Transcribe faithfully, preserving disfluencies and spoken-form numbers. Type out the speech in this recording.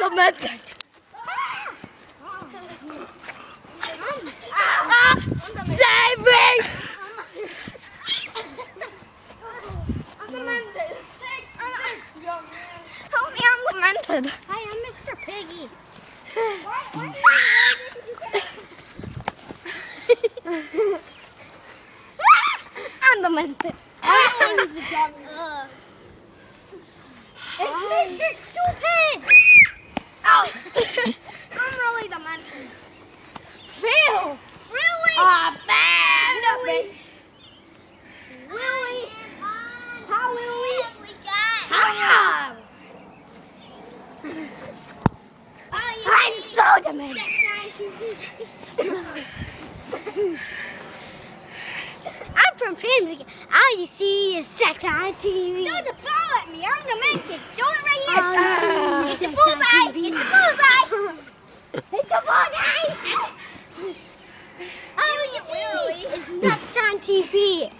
the method. Save me! I'm demented. Help me, I'm demented. Hi, I'm Mister Piggy. I'm demented. uh, it's Mister Stupid. Oh, I'm really demented. Phil. Really? Oh, man. Really? Really? How will we? How? I'm so demented. I'm from Pimlico. All you see is Sex on T V. Don't follow at me. I'm demented. Show it right here. Oh, Uh, it's a Sex bullseye. on T V. It's a bullseye. It's a bullseye. All you see is Nuts on T V.